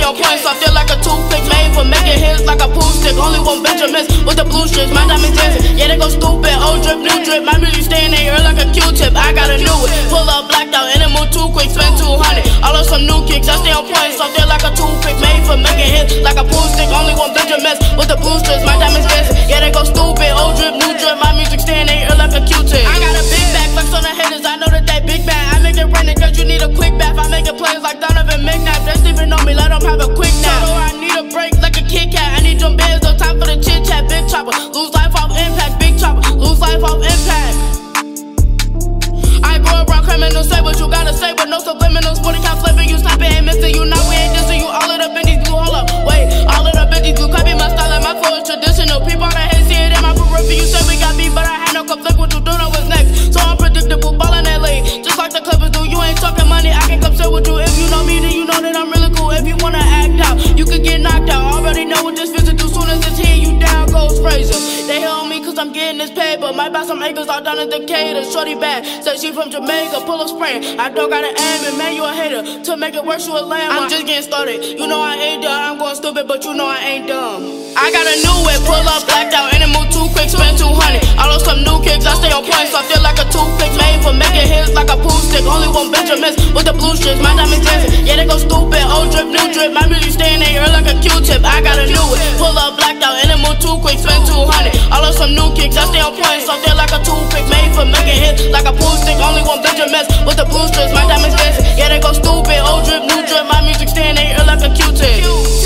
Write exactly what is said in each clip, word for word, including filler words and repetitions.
on point, so I feel like a toothpick. Made for making hits like a pool stick. Only one Benjamins with the blue strips. My diamonds dancing, yeah, they go stupid. Old drip, new drip. My music staying in here like a Q-tip. I gotta know it. Pull up, blacked out, and it move too quick. Spend two hundred. All of some new kicks, I stay on point, so I feel like a toothpick. Made for making hits like a pool stick. Only one Benjamins with the blue strips. My diamonds dancing, yeah, they go stupid. Old drip, new drip. My music staying in here like a Q-tip. I got a big bag, flex on the haters. I know that they big bag. I make it rain cause you need a quick bath. I make it plays like Donovan McNabb. They sleeping on me, let them have a quick nap. So I need a break like a Kit Kat. I need them bands, no time for the chit chat. Big chopper, lose life off impact. Big chopper, lose life off impact. I go around criminals, say what you gotta say, but no subliminals. forty count flipping, you snapping, ain't missing you. Now we ain't dissing you. All of the bendies blue, hold up, wait. All of the bendies blue, copy my style and my flow is traditional. People that hate see it in my periphery. You said we got beat, but I had no conflict. What you doing? I was next, so unpredictable. Ballin' that late, just like the Clippers do. You ain't talking money, I can come sit with you. If you know me, then you know that I'm really cool. If you wanna act out, you could get knocked out. Already know what this visit do. Soon as it's here, you down goes Fraser. They hit on me cause I'm getting this paper. Might buy some acres out down in Decatur. Shorty bad, said she from Jamaica. Pull up spraying, I don't got an aim, and man, you a hater. To make it worse, you a lame. I'm just getting started. You know I ain't done. I'm going stupid, but you know I ain't dumb. I got a new whip, pull up, blacked out, and it move too quick. Spend two hundred. All of some new kicks, I stay on point, so I feel like a toothpick. Made for making hits like a pool stick. Only one Benjamins with the blue strips. My diamonds dancing, yeah, they go stupid. Old drip, new drip. My music staying in here like a Q-tip. I got a new whip, pull up, blacked out, and it move too quick. Spend two hundred. All of some new kicks, I stay on point, so I feel like a toothpick. Made for making hits like a pool stick. Only one Benjamins with the blue strips. My diamonds dancing, yeah, they go stupid. Old drip, new drip. My music staying in here like a Q-tip.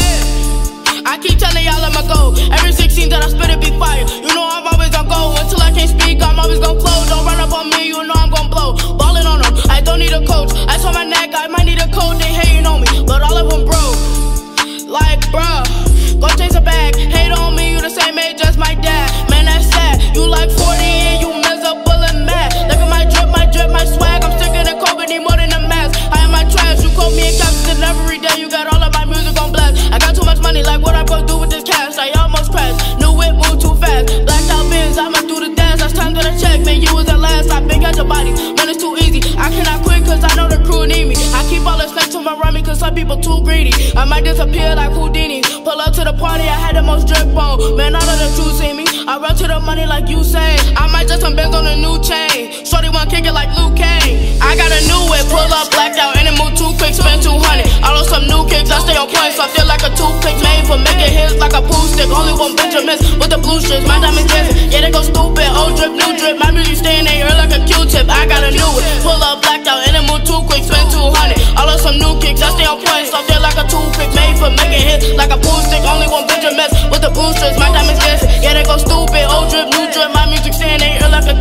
I keep telling y'all I'ma go. Every sixteen that I spit it be fire. You know I'm always gonna go until I can't speak. I'm always gonna flow. Don't run up on me, you know I'm gonna blow. Ballin' on them, I don't need a coach. I saw my neck, I might need a coach. They hating on me, but all of them broke. Like bruh, go chase a bag. Hate on me, you the same age as my dad. Man, that's sad. You like forty and you miserable and mad. Look at my drip, my drip, my swag. I'm sicker than COVID, need more than a mask. I am my trash. You quote me in captions every day. You got all of my music on blast. I got too much money, like what I supposed to do with this cash? I almost crashed. New whip move too fast. Blacked out bins, I'ma do the dance. Last time that I checked, man, you was the last. I been got your body, man, it's too easy. I cannot quit cause I know the crew need me. I keep all the snakes to my rummy cause some people too greedy. I might disappear like Houdini. Pull up to the party, I had the most drip on. Man, all of the truth see me. I run to the money like you say. I might just some bands on a new chain. Shorty wanna kick it like Luke Kane. I got a new whip, pull up, blacked out, and it move too quick. Spend two hundred. All of some new kicks, I stay on point, so I feel like a toothpick. Made for making hits like a pool stick. Only one Benjamins with the blue strips. My diamonds dancing, yeah, they go stupid. Old drip, new drip. My music staying in here like a Q-tip. I got a new whip, pull up, blacked out, and it move too quick. Spend two hundred. All of some new kicks, I stay on point, so I feel like a toothpick. Made for making hits like a pool stick. Only one Benjamins with the blue strips. My diamonds dancing, yeah, they go stupid. Old drip, new drip. My music staying in here like a